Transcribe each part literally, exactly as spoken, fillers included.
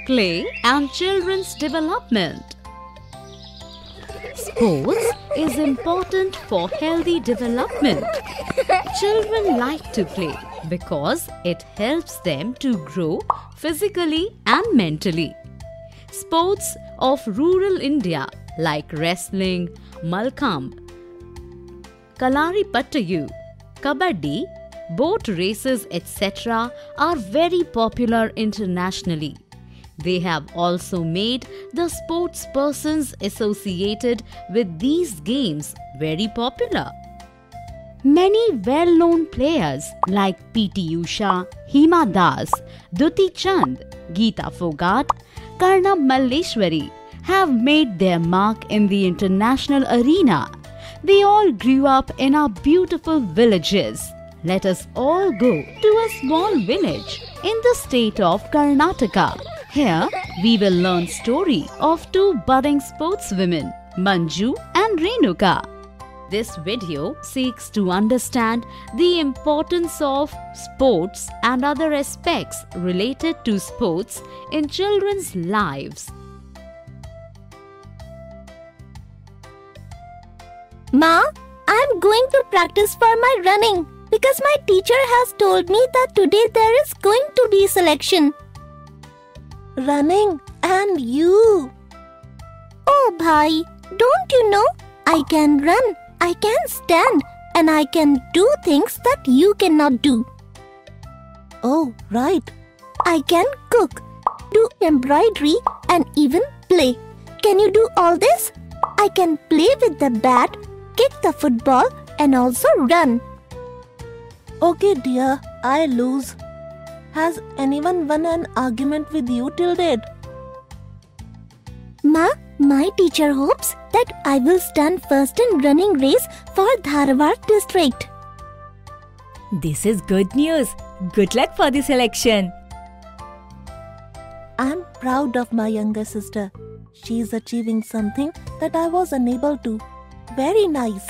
play and children's development. Sports is important for healthy development. Children like to play because it helps them to grow physically and mentally. Sports of rural India like wrestling, Malkhamb, Kalaripattayu, Kabaddi, boat races, et cetera are very popular internationally. They have also made the sports persons associated with these games very popular. Many well-known players like P T Usha, Hima Das, Duti Chand, Geeta Fogart, Karnam Malleshwari have made their mark in the international arena. They all grew up in our beautiful villages. Let us all go to a small village in the state of Karnataka. Here we will learn story of two budding sportswomen, Manju and Renuka. This video seeks to understand the importance of sports and other aspects related to sports in children's lives. Ma, I am going to practice for my running because my teacher has told me that today there is going to be selection. Running and you. Oh bhai, don't you know? I can run, I can stand, and I can do things that you cannot do. Oh, right. I can cook, do embroidery, and even play. Can you do all this? I can play with the bat, kick the football, and also run. Okay, dear, I lose. Has anyone won an argument with you till date? Ma, my teacher hopes that I will stand first in running race for Dharwad district. This is good news. Good luck for the selection. I am proud of my younger sister. She is achieving something that I was unable to. Very nice.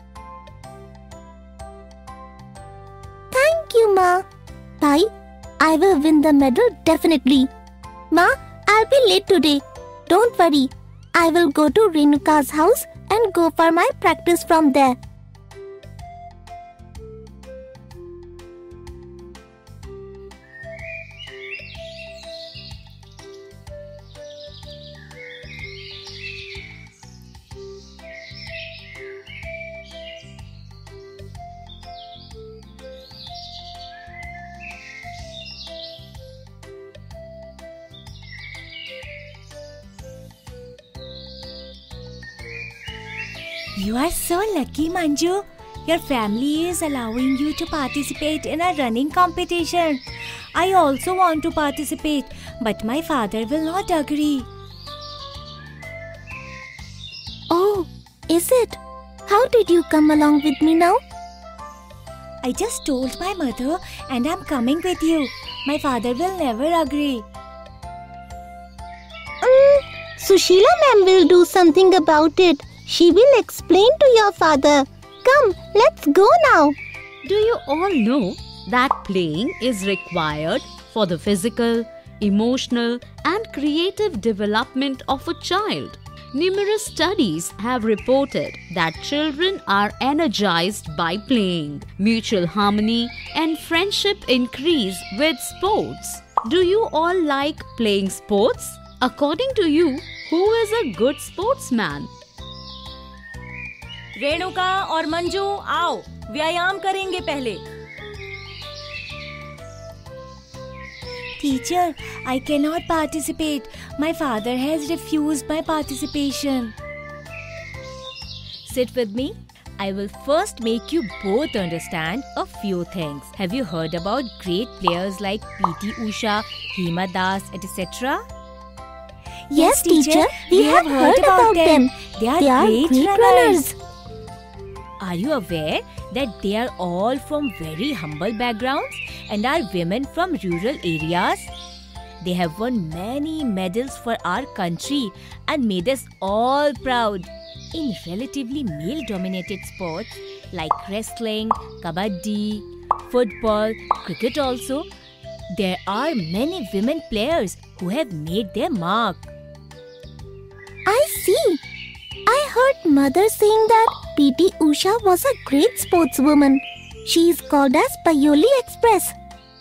Thank you, Ma. Bye. I will win the medal definitely. Ma, I'll be late today. Don't worry. I will go to Renuka's house and go for my practice from there. You are so lucky, Manju. Your family is allowing you to participate in a running competition. I also want to participate, but my father will not agree. Oh, is it? How did you come along with me now? I just told my mother and I'm coming with you. My father will never agree. Mm, Sushila ma'am will do something about it. She will explain to your father. Come, let's go now. Do you all know that playing is required for the physical, emotional, and creative development of a child? Numerous studies have reported that children are energized by playing. Mutual harmony and friendship increase with sports. Do you all like playing sports? According to you, who is a good sportsman? Renuka और मंजू आओ, व्यायाम करेंगे पहले. Teacher, I cannot participate. My father has refused my participation. Sit with me. I will first make you both understand a few things. Have you heard about great players like P T Usha, Hima Das, et cetera? Yes, teacher, we have heard about them. They are, They are great, great runners. runners. Are you aware that they are all from very humble backgrounds and are women from rural areas? They have won many medals for our country and made us all proud in relatively male-dominated sports like wrestling, kabaddi, football, cricket also. There are many women players who have made their mark. I see. I heard mother saying that P T Usha was a great sportswoman. She is called as Payoli Express.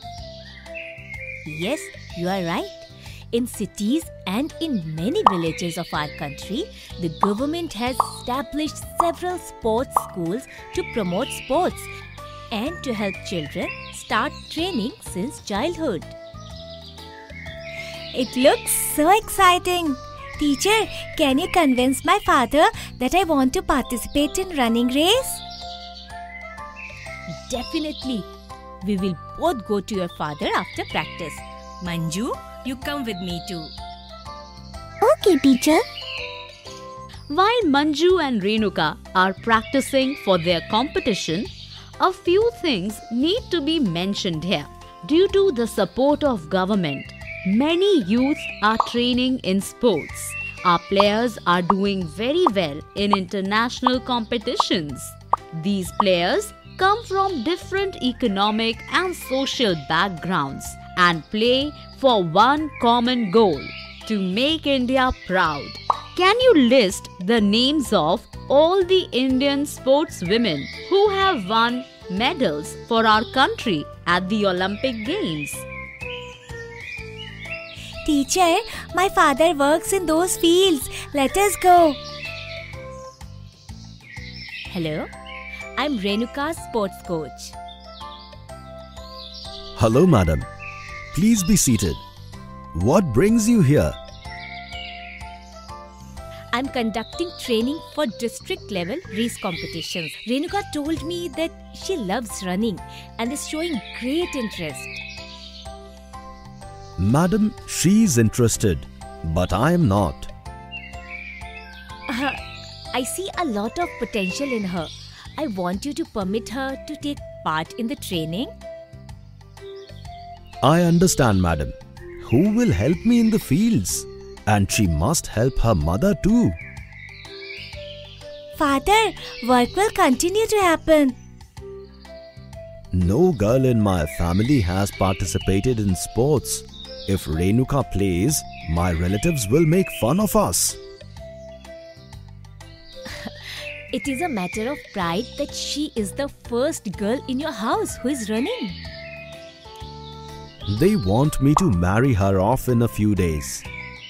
Yes, you are right. In cities and in many villages of our country, the government has established several sports schools to promote sports and to help children start training since childhood. It looks so exciting. Teacher, can you convince my father that I want to participate in running race? Definitely. We will both go to your father after practice. Manju, you come with me too. Okay, teacher. While Manju and Renuka are practicing for their competition, a few things need to be mentioned here. Due to the support of government, many youth are training in sports. Our players are doing very well in international competitions. These players come from different economic and social backgrounds and play for one common goal: to make India proud. Can you list the names of all the Indian sportswomen who have won medals for our country at the Olympic Games? Teacher, my father works in those fields. Let us go. Hello, I'm Renuka's sports coach. Hello, madam. Please be seated. What brings you here? I'm conducting training for district level race competitions. Renuka told me that she loves running and is showing great interest. Madam, she is interested, but I am not. Uh, I see a lot of potential in her. I want you to permit her to take part in the training. I understand, madam. Who will help me in the fields? And she must help her mother too. Father, work will continue to happen. No girl in my family has participated in sports. If Renuka plays, my relatives will make fun of us. It is a matter of pride that she is the first girl in your house who is running. They want me to marry her off in a few days.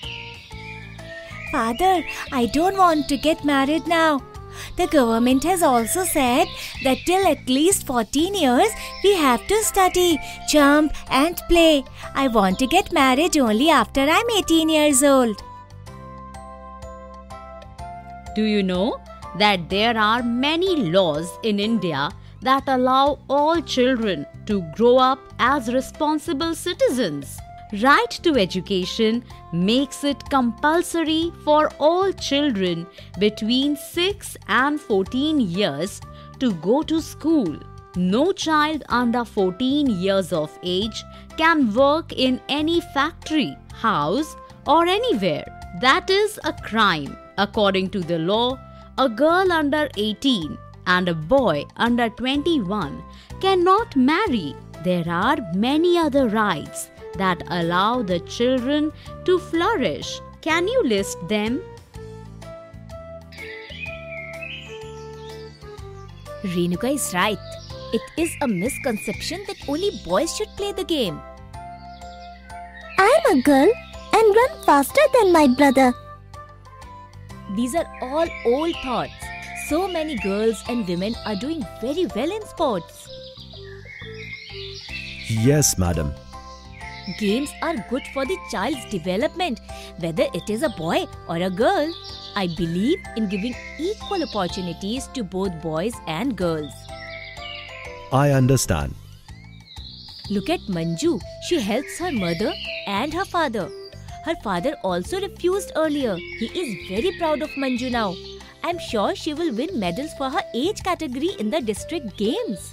Father, I don't want to get married now. The government has also said that till at least fourteen years, we have to study, jump and play. I want to get married only after I'm eighteen years old. Do you know that there are many laws in India that allow all children to grow up as responsible citizens? Right to education makes it compulsory for all children between six and fourteen years to go to school. No child under fourteen years of age can work in any factory, house, or anywhere. That is a crime. According to the law, a girl under eighteen and a boy under twenty-one cannot marry. There are many other rights that allow the children to flourish. Can you list them? Renuka is right. It is a misconception that only boys should play the game. I'm a girl and run faster than my brother. These are all old thoughts. So many girls and women are doing very well in sports. Yes, madam. Games are good for the child's development, whether it is a boy or a girl. I believe in giving equal opportunities to both boys and girls. I understand. Look at Manju. She helps her mother and her father. Her father also refused earlier. He is very proud of Manju now. I'm sure she will win medals for her age category in the district games.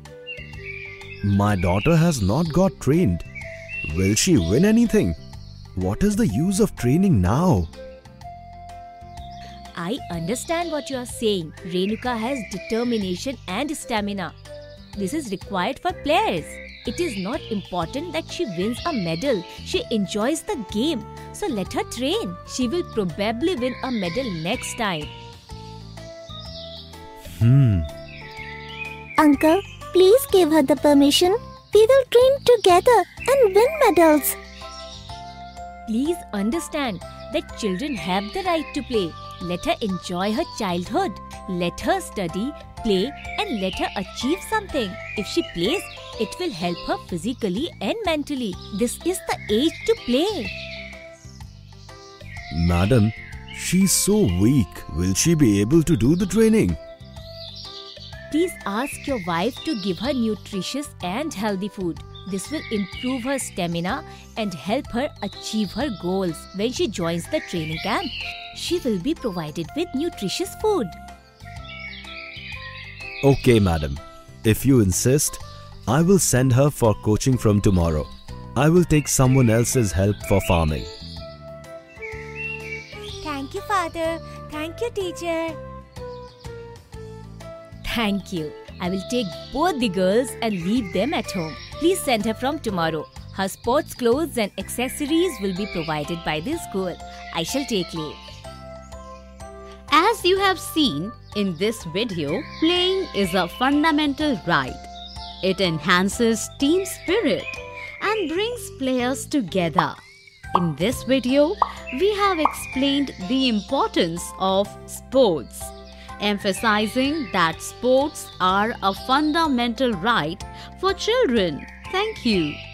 My daughter has not got trained. Will she win anything? What is the use of training now? I understand what you are saying. Renuka has determination and stamina. This is required for players. It is not important that she wins a medal. She enjoys the game. So let her train. She will probably win a medal next time. Hmm. Uncle, please give her the permission. We will train together and win medals. Please understand that children have the right to play. Let her enjoy her childhood. Let her study, play, and let her achieve something. If she plays, it will help her physically and mentally. This is the age to play. Madam, she's so weak. Will she be able to do the training? Please ask your wife to give her nutritious and healthy food. This will improve her stamina and help her achieve her goals. When she joins the training camp, she will be provided with nutritious food. Okay, madam. If you insist, I will send her for coaching from tomorrow. I will take someone else's help for farming. Thank you, Father. Thank you, teacher. Thank you. I will take both the girls and leave them at home. Please send her from tomorrow. Her sports clothes and accessories will be provided by the school. I shall take leave. As you have seen in this video, playing is a fundamental right. It enhances team spirit and brings players together. In this video, we have explained the importance of sports, emphasizing that sports are a fundamental right for children. Thank you.